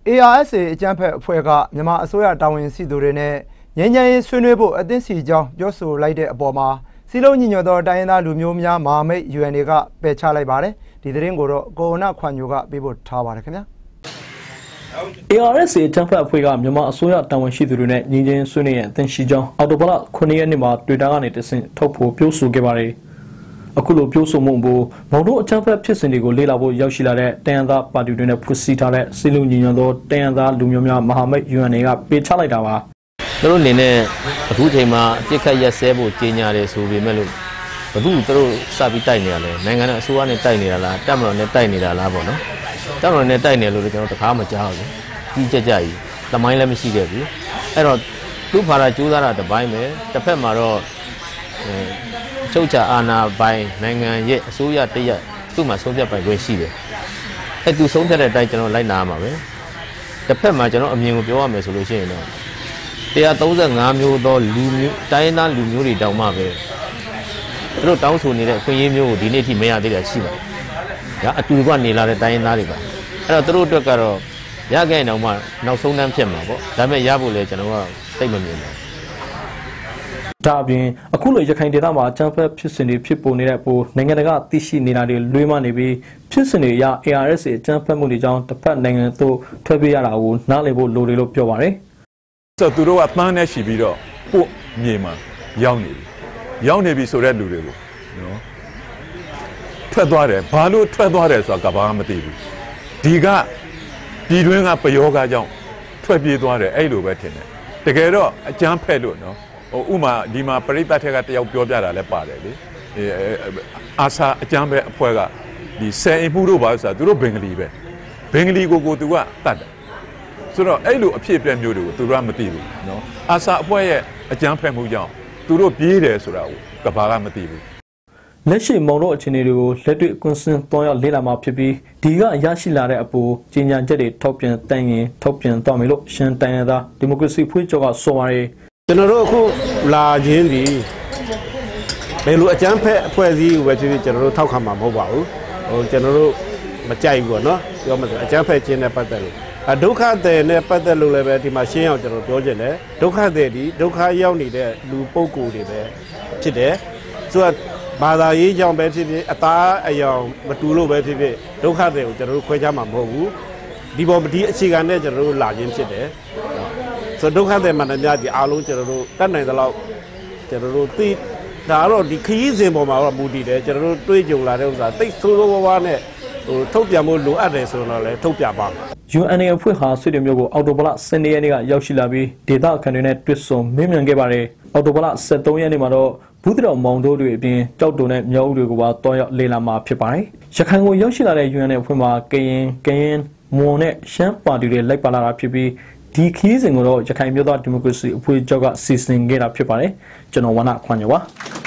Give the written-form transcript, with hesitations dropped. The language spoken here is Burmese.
ARSA အကြမ်းဖက်အဖွဲ့ကမြန်မာအစိုးရတာဝန်ရှိသူတွေနဲ့ငြိမ်းချမ်းရေးဆွေးနွေးဖို့အသင့်စီကြောင်းပြောဆိုလိုက်တဲ့အပေါ်မှာစီလုံးညီညွတ်သောတိုင်းရင်းသားလူမျိုးများမဟာမိတ် UNA ကပယ်ချလိုက်ပါတယ်ဒီသတင်းကိုတော့ကိုဝနခွန်ညိုကပေးပို့ထားပါတယ်ခင်ဗျာ ARSA အကြမ်းဖက်အဖွဲ့ကမြန်မာအစိုးရတာဝန်ရှိသူတွေနဲ့ငြိမ်းချမ်းဆွေးနွေးရတဲ့အသင့်စီကြောင်းအော်တိုဘလ9ရက်နေ့မှာတွေ့တာကနေတဆင့်ထုတ်ဖို့ပြောဆိုခဲ့ပါတယ်အခုလိုပြောဆိုမှုကိုမောင်တို့အချမ်းဖက်ဖြစ်စဉ်တွေကိုလေ့လာဖို့ရောက်ရှိလာတဲ့တန်ရန်သားပါတီတွေနဲ့ဖွဲ့စည်းထားတဲ့စီလုံးညီညွတ်သောတန်ရန်သားလူမျိုးများမဟာမိတ် UNA ကပေးချလိုက်တာပါသူတို့အနေနဲ့အခုချိန်မှာပြစ်ခတ်ရက်စဲဖို့ကြေညာတယ်ဆိုပေမဲ့လို့ဘယ်သူသူတို့စပြီးတိုက်နေရလဲနိုင်ငံတော်အစိုးရနဲ့တိုက်နေတာလားတပ်မတော်နဲ့တိုက်နေတာလားပေါ့နော်တပ်မတော်နဲ့တိုက်နေလို့ကျွန်တော်တခါမှကြားဘူးကြီးကြကြီးသမိုင်းလည်းမရှိခဲ့ဘူးအဲ့တော့သူ့ဘာသာကြိုးစားတာတစ်ပိုင်းပဲတစ်ဖက်မှာတော့ချုပ်ချအာဏာပိုင်နိုင်ငံရဲ့အစိုးရတရက်သူ့မှာဆုံးဖြတ်ပိုင်ခွင့်ရှိတယ်အဲ့သူဆုံးဖြတ်တဲ့အတိုင်းကျွန်တော်လိုက်နာရမှာပဲတစ်ဖက်မှာကျွန်တော်အမြင်ကိုပြောရမယ်ဆိုလို့ရှိရင်တော့135မျိုးသောလူမျိုးတိုင်းသားလူမျိုးတွေတောင်မှပဲသူတို့တောင်းဆိုနေတဲ့အခွင့်အရေးမျိုးကိုဒီနေ့ထိမရသေးတာရှိပါတယ်ဒါအတူကနေလာတဲ့တိုင်းသားတွေပါအဲ့တော့သူတို့အတွက်ကတော့ရခဲ့အောင်မှနောက်ဆုံးတန်းဖြစ်မှာပေါ့ဒါပေမဲ့ရဖို့လဲကျွန်တော်ကသိမမြင်ဘူးဒါအပြင်အခုလိုရခိုင်ဒေသမှာအကြမ်းဖက်ဖြစ်စဉ်တွေဖြစ်ပေါ်နေတဲ့အပေါ်နိုင်ငံတကာသိရှိနေတာတွေလွှဲမနေပြီးဖြစ်စဉ်တွေအရ ARSA အကြမ်းဖက်မှုတွေကြောင့်တစ်ဖက်နိုင်ငံသို့ထွက်ပြေးရတာကိုနားလည်ဖို့လိုတယ်လို့ပြောပါတယ်ဆိုတော့သူတို့ကတန်းနဲ့ရှိပြီးတော့ပို့မြေမှာရောက်နေပြီဆိုတဲ့လူတွေကိုနော်ထွက်သွားတယ်ဘာလို့ထွက်သွားတယ်ဆိုတာကဘာမှမသိဘူးဒီကပြည်တွင်းကပယောဂကြောင့်ထွက်ပြေးသွားတယ်အဲ့လိုပဲထင်တယ်တကယ်တော့အကြမ်းဖက်လို့နော်ဥမာဒီမှာပရိသတ်ထက်ကတယောက်ပြောပြတာလည်းပါတယ်လေအာဆာအကြမ်းဖက်အဖွဲ့ကဒီဆယ်အိမ်မှုတို့ပါဆိုတာသူတို့ဘင်္ဂလီပဲဘင်္ဂလီကိုသူကတတ်တယ်ဆိုတော့အဲ့လိုအဖြစ်အပျက်မျိုးတွေကိုသူတို့ကမသိဘူးနော်အာဆာအဖွဲ့ရဲ့အကြမ်းဖက်မှုကြောင့်သူတို့ပြေးတယ်ဆိုတာကိုကဘာကမသိဘူးလက်ရှိမောင်တို့အခြေအနေတွေကိုလက်တွေ့ကွန်ဆင်ပေါ်ရောက်လေ့လာမှာဖြစ်ပြီးဒီကရရှိလာတဲ့အပေါ်ကြီးညာချက်တွေထောက်ပြန်တန်ရင်ထောက်ပြန်သွားမယ်လို့ရှန်တန်ရသားဒီမိုကရေစီဖွဲ့ချုပ်ကဆိုပါတယ်ကျွန်တော်တို့အခုလာခြင်းဒီဘယ်လိုအကြမ်းဖက်အဖွဲ့အစည်းကိုပဲဖြစ်ဖြစ်ကျွန်တော်တို့ထောက်ခံမှာမဟုတ်ပါဘူးကျွန်တော်တို့မကြိုက်ဘူးပေါ့နော်ပြောမှဆိုအကြမ်းဖက်ခြင်းနဲ့ပတ်သက်လို့ဒုက္ခသည်နဲ့ပတ်သက်လို့လည်းပဲဒီမှာရှင်းအောင်ကျွန်တော်ပြောချင်တယ်ဒုက္ခသည်ဒီဒုက္ခရောက်နေတဲ့လူပုဂ္ဂိုလ်တွေပဲဖြစ်တယ်ဆိုတော့ဘာသာရေးကြောင့်ပဲဖြစ်ဖြစ်အသားအယောင်မတူလို့ပဲဖြစ်ဖြစ်ဒုက္ခသည်ကိုကျွန်တော်တို့ခွဲခြားမှာမဟုတ်ဘူးဒီပေါ်ဒီအခြေခံနဲ့ကျွန်တော်တို့လာခြင်းဖြစ်တယ်ဆိုတော့ဒုက္ခသည်မှန်တယ်များဒီအားလုံးကျွန်တော်တို့တတ်နိုင်သလောက်ကျွန်တော်တို့သိဒါတော့ဒီခရီးစဉ်ပေါ်မှာတော့မူတည်တယ်ကျွန်တော်တို့တွေးကြုံလာတဲ့ဥစ္စာတိတ်ဆိုးဆိုးဝါးဝါးနဲ့ထုတ်ပြန်ဖို့လိုအပ်တယ်ဆိုတော့လည်းထုတ်ပြပါမယ် UNA အဖွဲ့ဟာဆွေးနွေးမျိုးကိုအော်တိုဘလ12ရက်နေ့ကရောက်ရှိလာပြီးဒေသခံတွေနဲ့တွေ့ဆုံမေးမြန်းခဲ့ပါတယ်အော်တိုဘလ13ရက်နေ့မှာတော့ဘူးတတော်မောင်တို့တွေအပြင်ကြောက်တုံနဲ့မြောက်ဦးတွေကိုပါတွားရောက်လေ့လာမှာဖြစ်ပါတယ်ရခိုင်ကိုရောက်ရှိလာတဲ့ UNA အဖွဲ့မှာကရင်မွန်နဲ့ရှမ်းပါတီတွေလိုက်ပါလာတာဖြစ်ပြီးဒီခီးစဉ်ကိုတော့ရခိုင်မြို့သားဒီမိုကရေစီအဖွဲ့ချုပ်ကစီစဉ်ခဲ့တာဖြစ်ပါတယ်ကျွန်တော်ဝနခွန်ညောပါ